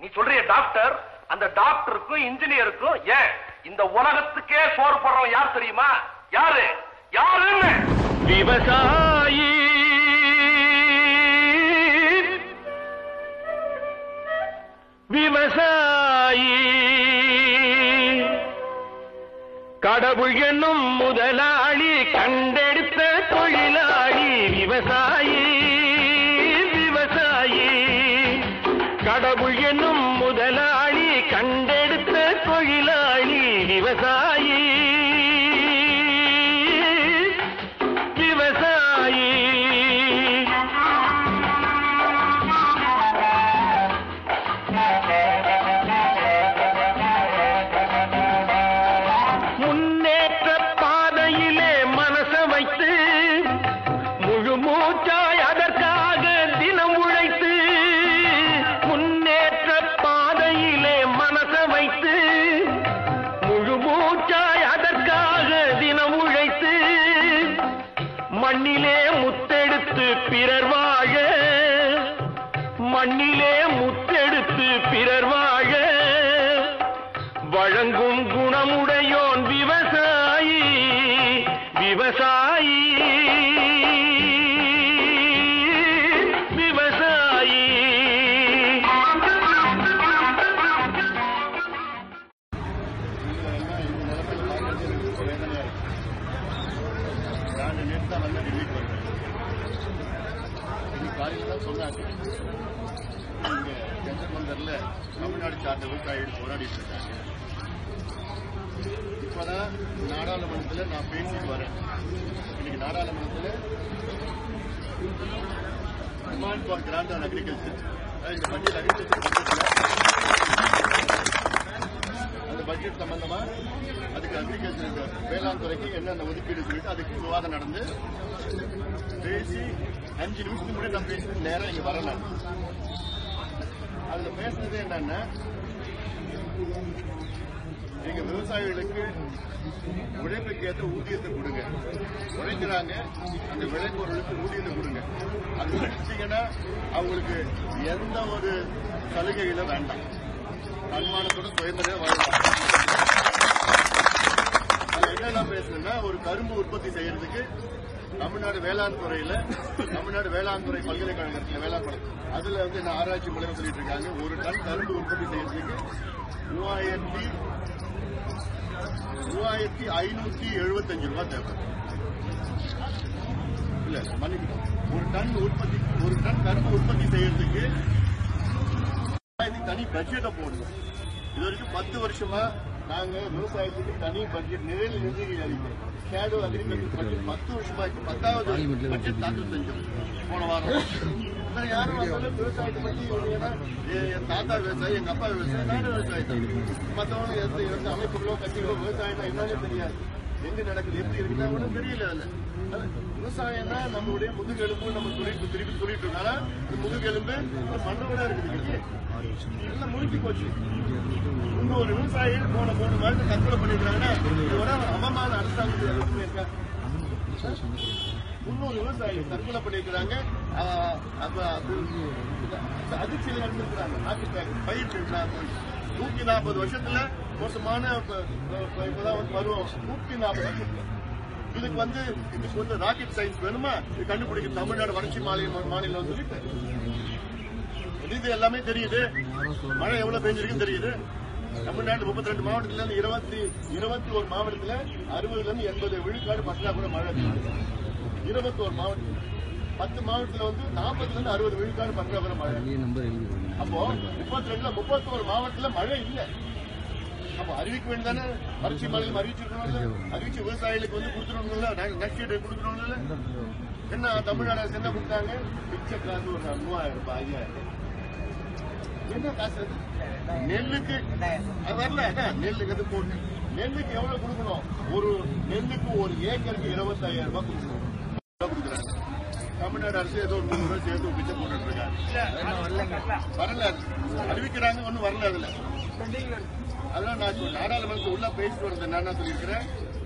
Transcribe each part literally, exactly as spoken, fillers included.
நீ சொல்றிய டாக்டர், அந்த டாக்டருக்கும் இன்ஜினியருக்கும் ஏன் இந்த உலகத்துக்கே சோறு போடுறவன் யார் தெரியுமா? யாரு யாருன்னு? விவசாயி. விவசாயி கடவுள் என்னும் முதலாளி கண்டெடுத்த தொழிலாளி. விவசாயி விவசாயி கடவுள் என்னும் முதலாளி கண்டெடுத்த தொழிலாளி. விவசாயி விவசாயி முன்னேற்ற பாதையிலே மனச வைத்து முழு மூச்சாய் அதற்காக தினம் உழைத்து. முன்னேற்ற பாதையிலே மனச வைத்து முழு மூச்சாய் அதற்காக தினம் உழைத்து. மண்ணிலே முத்தெடுத்து பிறர் வாழ, மண்ணிலே முத்தெடுத்து பிறர் வாழ வழங்கும் குணமுடையோன் விவசாயி. விவசாயி விவசாயி தமிழ்நாடு சார்ந்த விவசாயிகள் போராடிட்டு இருக்காங்க. இப்பதான் நாடாளுமன்றத்தில் நான் பேசிட்டு வரேன். இன்னைக்கு நாடாளுமன்றத்தில் demand for grant on agriculture, இந்த பட்ஜெட் அக்ரிகல்ச்சர் அந்த பட்ஜெட் சம்பந்தமா அதுக்கு அக்ரிகல்ச்சர் வேளாண் துறைக்கு என்னென்ன ஒதுக்கீடு சொல்லிட்டு அதுக்கு விவாதம் நடந்து பேசி அஞ்சு நிமிஷத்துக்கு முன்னாடி நான் பேசிட்டு நேரம் இங்க வரல. அதுல பேசுறது என்னன்னா, எங்க விவசாயிகளுக்கு உழைப்புக்கு ஏற்ற ஊதியத்தை கொடுங்க, உழைக்கிறாங்க அந்த விளைபொருளுக்கு ஊதியத்தை கொடுங்க. அது கிடைச்சீங்கன்னா அவங்களுக்கு எந்த ஒரு சலுகையில வேண்டாம், தன்மானத்தோட சுயமரியாதை வாழலாம். அது என்னெல்லாம் பேசுறேன்னா, ஒரு கரும்பு உற்பத்தி செய்யறதுக்கு தமிழ்நாடு வேளாண் துறையில தமிழ்நாடு வேளாண் துறை பல்கலைக்கழகத்தில் வேளாண் துறை அதுல வந்து என்ன ஆராய்ச்சி மூலமா சொல்லிட்டு இருக்காங்க, ஒரு டன் கரும்பு உற்பத்தி செய்யறதுக்கு மூவாயிரத்தி மூவாயிரத்தி ஐநூத்தி எழுபத்தஞ்சு ரூபாய் தேவை. இல்ல மன்னிக்கணும், ஒரு டன் உற்பத்தி ஒரு டன் கரும்பு உற்பத்தி செய்யறதுக்கு தனி பட்ஜெட்டை போடணும். இது வரைக்கும் பத்து வருஷமா நாங்க விவசாயத்துக்கு தனி பட்ஜெட் நிழல் நிதி அறிவிக்கிறோம். ஷேடோ அக்ரிகல்ச்சர் பட்ஜெட் பத்து வருஷமா பத்தாவது பட்ஜெட் தாக்கல் செஞ்சோம் போன வாரம். யாரும் விவசாயத்தை பத்தி என் தாத்தா விவசாயி, எங்க அப்பா விவசாயி, நாடு விவசாயி. மற்றவங்க எந்த அமைப்புகளோ கட்சிகளோ விவசாயம்னா என்னன்னே தெரியாது, எங்க நடக்குது எப்படி இருக்குன்னா ஒன்றும் தெரியல. அதுல விவசாயம்னா நம்மளுடைய முதுகெலும்பு நம்ம துணிப்பு திருப்பி சொல்லிட்டு இருக்கோம். இந்த முதுகெலும்பு மண்ணோட இருக்குது, எல்லாம் முழுக்கி போச்சு. இன்னொரு விவசாயிகள் போன மூணு வருஷம் தற்கொலை பண்ணிருக்காங்கன்னா இது ஒரு அவமான அரசாங்கத்தில் எதுவுமே இருக்கா? முன்னூறு விவசாயிகள் தற்கொலை பண்ணிருக்கிறாங்க. அதிர்ச்சியில் நடந்திருக்கிறாங்க. நாட்டு பயிர் நூத்தி நாற்பது வருஷத்துல மோசமான இப்பதான் வந்து வருவோம். நூத்தி நாற்பது வருஷத்துல இதுக்கு வந்து இதுக்கு வந்து ராக்கெட் சயின்ஸ் வேணுமா? இது கண்டுபிடிக்க தமிழ்நாடு வறட்சி மாநிலம் மாநிலம் சொல்லிட்டு இது எல்லாமே தெரியுது. மழை எவ்வளவு பெஞ்சிருக்குன்னு தெரியுது. தமிழ்நாடு முப்பத்தி ரெண்டு மாவட்டத்துல இருந்து இருபத்தி இருபத்தி ஒரு மாவட்டத்துல அறுபதுல இருந்து எண்பது விழுக்காடு பற்றாக்குறை மழை. இருபத்தி ஒரு மாவட்டம், பத்து மாவட்டத்துல வந்து நாற்பதுல இருந்து அறுபது விழுக்காடு பற்றாக்குறை மழை. அப்போ முப்பத்தி ரெண்டுல முப்பத்தி ஒரு மாவட்டத்துல மழை இல்லை. அப்ப அறிவிக்க வேண்டியதானே, வறட்சி மாநிலம் அறிவிச்சிருக்கணும்ல, அறிவிச்ச விவசாயிகளுக்கு வந்து கொடுத்துருவோம்ல, நஷ்டீடு கொடுக்கணும்ல. என்ன தமிழ்நாடு அரசு என்ன கொடுத்தாங்க? பிச்சை காசு ஒரு மூவாயிரம் ரூபாய், ஐயாயிரம் ரூபாய். என்ன காசு? நெல்லுக்கு வரல, நெல்லுக்கு போட்டு நெல்லுக்கு எவ்வளவு கொடுக்கணும்? ஒரு நெல்லுக்கு ஒரு ஏக்கருக்கு இருபத்தி ஐயாயிரம் ரூபாய் கொடுக்கணும். கொடுக்குறாங்க. தமிழ்நாடு அரசு ஏதோ ஒரு நூறு ரூபாய் சேர்த்து பிச்சை போட்டு இருக்காங்க. வரல, அறிவிக்கிறாங்க, ஒன்னும் வரல. அதுல அதெல்லாம் நான் நாடாளுமன்றத்தில் உள்ள பேசிட்டு வரது என்னன்னா சொல்லியிருக்கிறேன்,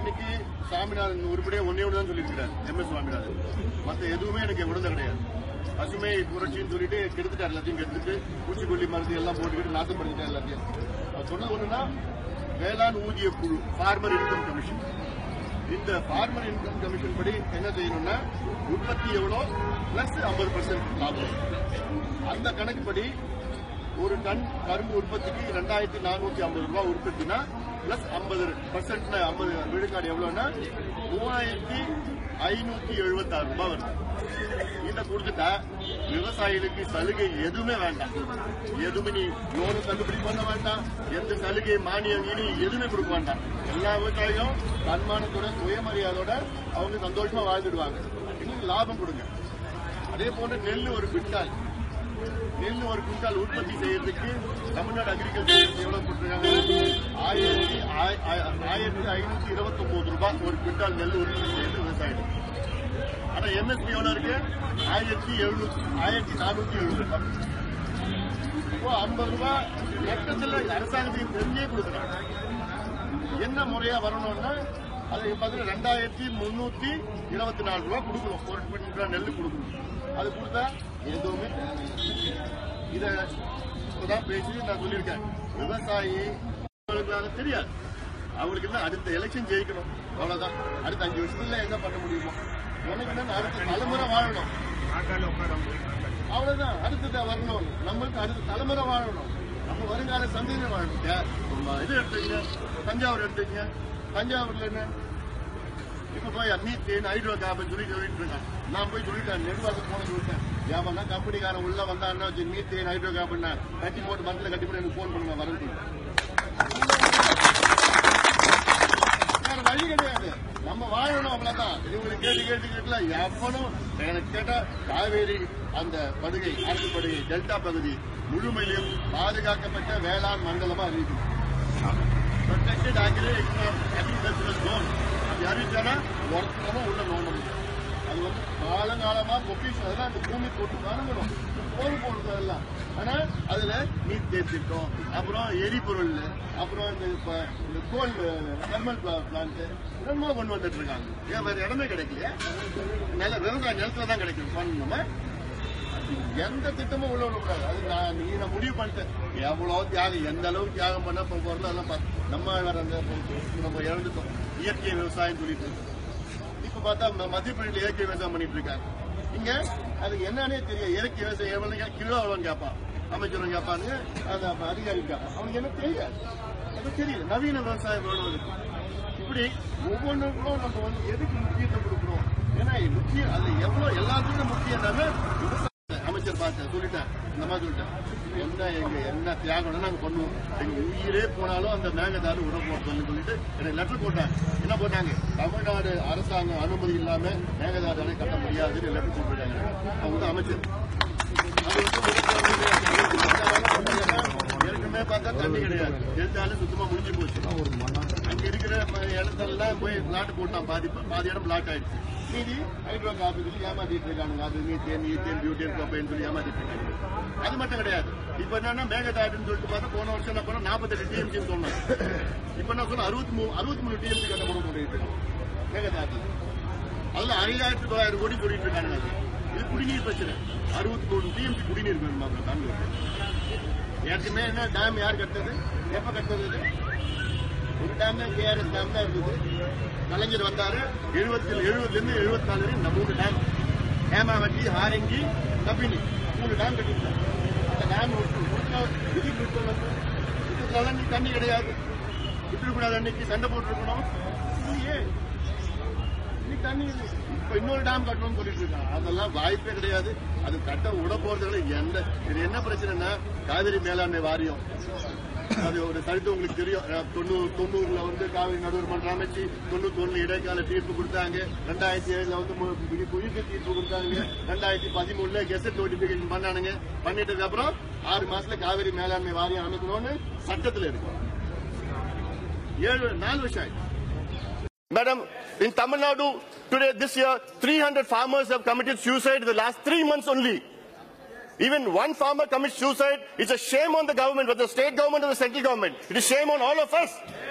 இன்னைக்கு சாமிநாதன் உருப்படியா ஒன்னே ஒன்று தான் சொல்லியிருக்கிறார் எம் எஸ் சுவாமிநாதன். மற்ற எதுவுமே எனக்கு விடுதலை கிடையாது. பசுமை புரட்சின்னு சொல்லிட்டு கெடுத்துட்டார், எல்லாத்தையும் கெடுத்துட்டு பூச்சிக்கொல்லி மருந்து எல்லாம் போட்டுக்கிட்டு நாசம் பண்ணிட்டார் எல்லாத்தையும். அது சொன்னது ஒண்ணுன்னா வேளாண் ஊதிய குழு, ஃபார்மர் இன்கம் கமிஷன். இந்த ஃபார்மர் இன்கம் கமிஷன் படி என்ன செய்யணும்னா உற்பத்தி எவ்வளோ பிளஸ் ஐம்பது பர்சன்ட் லாபம். அந்த கணக்குப்படி ஒரு டன் கரும்பு உற்பத்திக்கு இரண்டாயிரத்தி நானூத்தி ஐம்பது ரூபாய் உற்பத்தினா பிளஸ் ஐம்பது பர்சன்ட் ஐம்பது விழுக்காடு எவ்வளவுன்னா மூவாயிரத்தி ஐநூத்தி எழுபத்தி ஆறு ரூபாய் வருது. இதை கொடுத்துட்டா விவசாயிகளுக்கு சலுகை எதுவுமே வேண்டாம். எதுவுமே நீ லோனு தள்ளுபடி பண்ண வேண்டாம், எந்த சலுகை மானியம் இனி எதுவுமே கொடுக்க வேண்டாம். எல்லா விவசாயிகளும் தன்மானத்தோட சுயமரியாதையோட அவங்க சந்தோஷமா வாழ்ந்துடுவாங்க. இன்னும் லாபம் கொடுங்க. அதே போன்ற நெல் ஒரு குவிண்டால் நெல் ஒரு குவிண்டால் உற்பத்தி செய்யறதுக்கு தமிழ்நாடு அக்ரிகல்ச்சர் எவ்வளவு போட்டிருக்காங்க? ஆயிரத்தி ஆயிரத்தி ஐநூத்தி இருபத்தி ஒன்பது ரூபாய் ஒரு குவிண்டால் நெல் உற்பத்தி செய்யறது விவசாயிகள். ஆனா எம்எஸ்பி எவ்வளவு இருக்கு? ஆயிரத்தி எழுநூத்தி ஆயிரத்தி நானூத்தி எழுபது ரூபாய். இப்போ ஐம்பது ரூபாய் லட்சத்துல அரசாங்கத்துக்கு தெரிஞ்சே கொடுக்குறாங்க. என்ன முறையா வரணும்னா அது பார்த்தீங்கன்னா ரெண்டாயிரத்தி முன்னூத்தி இருபத்தி நாலு ரூபாய் கொடுக்கணும், ஒரு குவிண்டால் நெல் கொடுக்கணும். அது கொடுத்தா எதுவுமே இத இப்பதான் பேசி நான் சொல்லியிருக்கேன். விவசாயி தெரியாது, அவங்களுக்கு என்ன அடுத்த எலெக்ஷன் ஜெயிக்கணும், அவ்வளவுதான். அடுத்த அஞ்சு வருஷத்துல என்ன பண்ண முடியுமோ எனக்கு என்ன அடுத்த தலைமுறை வாழணும், அவ்வளவுதான். அடுத்ததா வரணும், நம்மளுக்கு அடுத்த தலைமுறை வாழணும், நம்ம வருங்கால சந்ததியில வாழணும். இது எடுத்துங்க, தஞ்சாவூர் எடுத்துங்க. தஞ்சாவூர்ல என்ன இப்ப போய் மீத்தேன் ஹைட்ரோ கார்பன் சொல்லி சொல்லிட்டு இருக்கான். நான் போய் சொல்லிட்டேன், நெடுவாசம் போன சொல்லிட்டேன். ஏன்னா கம்பெனிக்காரன் உள்ள வந்தான்னா மீத்தேன் ஹைட்ரோ கார்பன் கட்டி போட்டு மரத்தில் கட்டி போட்டு எனக்கு போன் பண்ணுங்க வரது. வேற வழி கிடையாது, நம்ம வாழணும், அவ்வளவுதான். இவங்களுக்கு கேட்டு கேட்டு கேட்கல எவனும் எனக்கு கேட்டா காவேரி அந்த படுகை அரசு படுகை டெல்டா பகுதி முழுமையிலும் பாதுகாக்கப்பட்ட வேளாண் மண்டலமா அறிவிக்கணும். protected agricultural zone. அது அறிவிச்சானா ஒருத்தரமா உள்ள நோண்டணும். அது வந்து காலங்காலமா பொக்கிஷம் அதெல்லாம் அந்த பூமி போட்டு வணங்கணும், போர் போடுறது எல்லாம். ஆனா அதுல நீர் தேர்த்திட்டோம், அப்புறம் எரிபொருள், அப்புறம் இந்த கோல் தெர்மல் பிளான்ட் இடமா கொண்டு வந்துட்டு இருக்காங்க. ஏன் வேற இடமே கிடைக்கலையா? நல்ல விவசாய நிலத்துல தான் கிடைக்கும். பண்ணணுமா எந்த திட்டமும் உள்ள விடக்கூடாது. அது நான் நீ நான் முடிவு பண்ணிட்டேன். எவ்வளவு தியாகம், எந்த அளவுக்கு தியாகம் பண்ண பொருள் அதெல்லாம் நம்ம நம்ம இழந்துட்டோம். இயற்கை விவசாயம் சொல்லிட்டு இருக்கோம். இப்ப பார்த்தா மத்திய பிரதேச இயற்கை விவசாயம் பண்ணிட்டு இருக்காங்க. இங்க அதுக்கு என்னன்னே தெரியும். இயற்கை விவசாயம் எவ்வளவு கிலோ எவ்வளவு கேட்பான், அமைச்சரும் கேட்பாங்க, அந்த அதிகாரி கேட்பான். அவனுக்கு என்ன தெரியாது, அது தெரியல. நவீன விவசாயம் எவ்வளவு இருக்கு. இப்படி ஒவ்வொன்றுக்கும் நம்ம வந்து எதுக்கு முக்கியத்துவம் கொடுக்குறோம்? ஏன்னா முக்கியம் அது எவ்வளவு எல்லாத்துக்கும் முக்கியம் என்னன்னா அமைச்சர் பார்த்தேன் சொல்லிட்டேன், இந்த மாதிரி சொல்லிட்டேன். என்ன எங்க என்ன தியாகம் நாங்க பண்ணுவோம், எங்க உயிரே போனாலும் அந்த மேகதாடு விட போறோம்னு சொல்லிட்டு எனக்கு லெட்டர் போட்டாங்க. என்ன போட்டாங்க? தமிழ்நாடு அரசாங்கம் அனுமதி இல்லாம மேகதாடு அணை கட்ட முடியாதுன்னு லெட்டர் போட்டுருக்காங்க. அவங்க வந்து அமைச்சர். அது வந்து ஏற்கனவே பார்த்தா தண்ணி கிடையாது, எழுத்தாலும் சுத்தமா முடிஞ்சு போச்சு. அங்க இருக்கிற இடத்தெல்லாம் போய் பிளாட் போட்டான், பாதி பாதி இடம் பிளாட் ஆயிடுச்சு. மீதி ஹைட்ரோ கார்பன் சொல்லி ஏமாத்திட்டு இருக்காங்க. அது மீத்தேன் ஈத்தேன் பியூட்டேன் கோப்பைன்னு சொல்லி ஏமாத்திட்டு இருக்காங்க. அது மட்டும் கிடையாது. இப்ப என்னன்னா மேகதாடுன்னு சொல்லிட்டு பார்த்தா போன வருஷம் என்ன பண்ண நாற்பத்தெட்டு டிஎம்சி சொன்னாங்க. இப்ப என்ன சொன்ன அறுபத்தி மூணு அறுபத்தி மூணு டிஎம்சி கட்ட போட முடியும் மேகதாடு. அதுல ஐயாயிரத்தி தொள்ளாயிரம் கோடி சொல்லிட்டு இருக்காங்க. இது குடிநீர் பிரச்சனை. அறுபத்தி மூணு டிஎம்சி குடிநீர் வேணும் தமிழ். ஏற்கனவே என்ன டேம் யார் கட்டுறது, எப்ப கட்டுறது? ஒரு டேம் தான் கேஆர்எஸ் டேம் தான் இருக்குது. கலைஞர் வந்தாரு எழுபத்தி எழுபதுல இருந்து எழுபத்தி நாலு வரை இந்த மூணு டேம், ஹேமாவதி, ஹாரங்கி, கபினி, மூணு டேம் கட்டிருக்காங்க. அந்த டேம் விதி விட்டுலாம் நீ தண்ணி கிடையாது, விட்டுக்கூடாது. அன்னைக்கு சண்டை போட்டுருக்கணும். இன்னைக்கு தண்ணி இப்ப இன்னொரு டேம் கட்டணும்னு சொல்லிட்டு இருக்காங்க. அதெல்லாம் வாய்ப்பே கிடையாது. அது கட்ட விட போறதுல எந்த இது என்ன பிரச்சனைனா காவிரி மேலாண்மை வாரியம். அது ஒரு சரித்து உங்களுக்கு தெரியும். தொண்ணூறு தொண்ணூறுல வந்து காவிரி நடுவர் மன்றம் அமைச்சு தொண்ணூத்தி ஒண்ணு இடைக்கால தீர்ப்பு கொடுத்தாங்க. ரெண்டாயிரத்தி ஏழுல வந்து புதிய தீர்ப்பு கொடுத்தாங்க. ரெண்டாயிரத்தி பதிமூணுல கெசட் நோட்டிபிகேஷன் பண்ணானுங்க. பண்ணிட்டதுக்கு அப்புறம் ஆறு மாசத்துல காவிரி மேலாண்மை வாரியம் அமைக்கணும்னு சட்டத்துல இருக்கு. ஏழு நாலு வருஷம் ஆயிடுச்சு. Madam, in Tamil Nadu today this year three hundred farmers have committed suicide in the last three months only. Even one farmer commits suicide, it's a shame on the government, whether the state government or the central government. It is shame on all of us.